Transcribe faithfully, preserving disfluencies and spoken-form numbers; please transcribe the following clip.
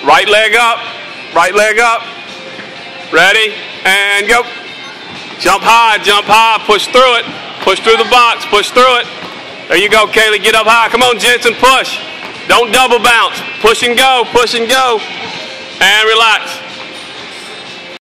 Right leg up. Right leg up. Ready? And go. Jump high, jump high. Push through it. Push through the box. Push through it. There you go, Kaylee. Get up high. Come on, Jensen. Push. Don't double bounce. Push and go. Push and go. And relax.